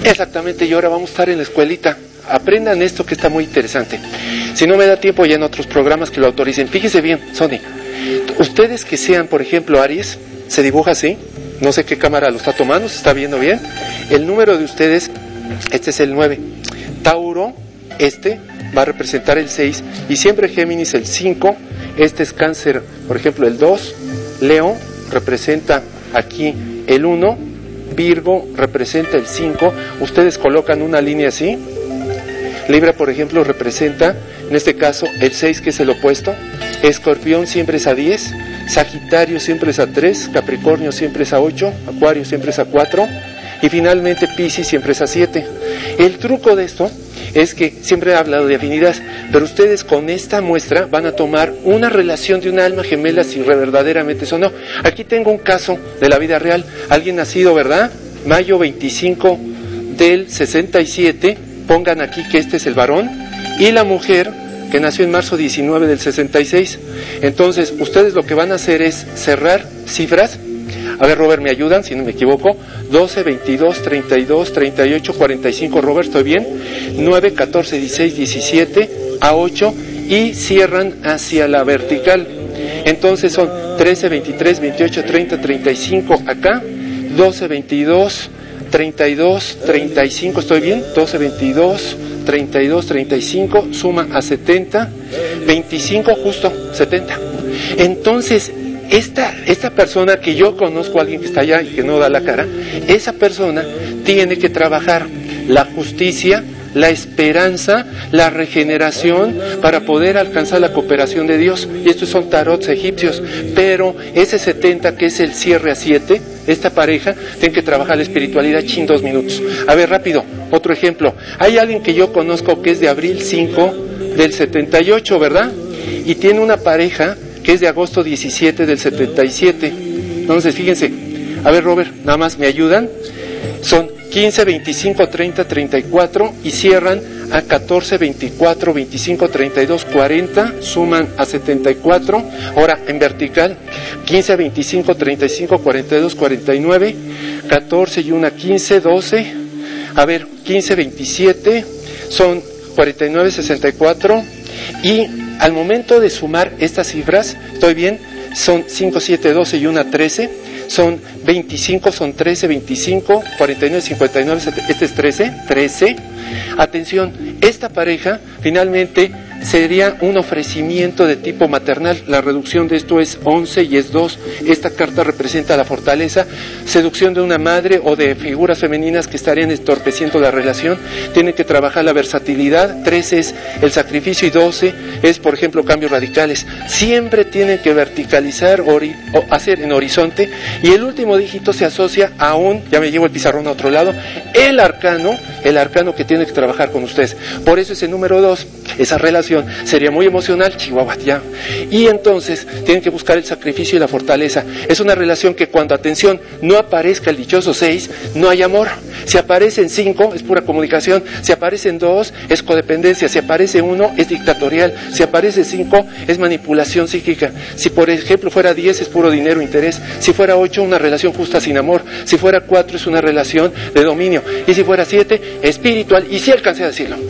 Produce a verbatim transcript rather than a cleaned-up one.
Exactamente, y ahora vamos a estar en la escuelita. Aprendan esto que está muy interesante. Si no me da tiempo, ya en otros programas que lo autoricen. Fíjese bien, Sony. Ustedes que sean, por ejemplo, Aries, se dibuja así. No sé qué cámara lo está tomando, se está viendo bien. El número de ustedes, este es el nueve. Tauro, este va a representar el seis. Y siempre Géminis el cinco. Este es Cáncer, por ejemplo, el dos. Leo representa aquí el uno. Virgo representa el cinco. Ustedes colocan una línea así. Libra, por ejemplo, representa, en este caso, el seis, que es el opuesto. Escorpión siempre es a diez. Sagitario siempre es a tres. Capricornio siempre es a ocho. Acuario siempre es a cuatro. Y finalmente Piscis siempre es a siete. El truco de esto es que siempre he hablado de afinidad, pero ustedes con esta muestra van a tomar una relación de un alma gemela si verdaderamente eso no. Aquí tengo un caso de la vida real. Alguien nacido, ¿verdad? Mayo veinticinco del sesenta y siete. Pongan aquí que este es el varón. Y la mujer que nació en marzo diecinueve del sesenta y seis. Entonces, ustedes lo que van a hacer es cerrar cifras. A ver, Robert, ¿me ayudan? Si no me equivoco. doce, veintidós, treinta y dos, treinta y ocho, cuarenta y cinco. Robert, ¿estoy bien? nueve, catorce, dieciséis, diecisiete, a ocho. Y cierran hacia la vertical. Entonces son trece, veintitrés, veintiocho, treinta, treinta y cinco acá. doce, veintidós, treinta y dos, treinta y cinco. ¿Estoy bien? doce, veintidós, treinta y dos, treinta y cinco. Suma a setenta. veinticinco, justo, setenta. Entonces, Esta, esta persona que yo conozco, alguien que está allá y que no da la cara, esa persona tiene que trabajar la justicia, la esperanza, la regeneración para poder alcanzar la cooperación de Dios. Y estos son tarots egipcios. Pero ese setenta, que es el cierre a siete, esta pareja tiene que trabajar la espiritualidad en dos minutos. A ver, rápido, otro ejemplo. Hay alguien que yo conozco que es de abril cinco del setenta y ocho, ¿verdad? Y tiene una pareja que es de agosto diecisiete del setenta y siete. Entonces, fíjense, a ver, Robert, nada más, ¿me ayudan? Son quince, veinticinco, treinta, treinta y cuatro y cierran a catorce, veinticuatro, veinticinco, treinta y dos, cuarenta, suman a setenta y cuatro. Ahora, en vertical, quince, veinticinco, treinta y cinco, cuarenta y dos, cuarenta y nueve, catorce y una, quince, doce, a ver, quince, veintisiete, son cuarenta y nueve, sesenta y cuatro, y al momento de sumar estas cifras, ¿estoy bien? Son cinco, siete, doce y una, trece, son veinticinco, son trece, veinticinco, cuarenta y nueve, cincuenta y nueve, este es trece, trece. Atención, esta pareja finalmente sería un ofrecimiento de tipo maternal. La reducción de esto es once y es dos. Esta carta representa la fortaleza, seducción de una madre o de figuras femeninas que estarían entorpeciendo la relación. Tienen que trabajar la versatilidad. trece es el sacrificio y doce es, por ejemplo, cambios radicales. Siempre tienen que verticalizar ori- o hacer en horizonte, y el último dígito se asocia a un, ya me llevo el pizarrón a otro lado, el arcano, el arcano que tiene que trabajar con ustedes. Por eso ese número dos, esa relación sería muy emocional, Chihuahua, ya. Y entonces tienen que buscar el sacrificio y la fortaleza. Es una relación que cuando, atención, no aparezca el dichoso seis, no hay amor. Si aparece en cinco, es pura comunicación. Si aparece en dos, es codependencia. Si aparece uno, es dictatorial. Si aparece cinco, es manipulación psíquica. Si por ejemplo fuera diez, es puro dinero, interés. Si fuera ocho, una relación justa sin amor. Si fuera cuatro, es una relación de dominio. Y si fuera siete, espiritual. Y si alcancé a decirlo.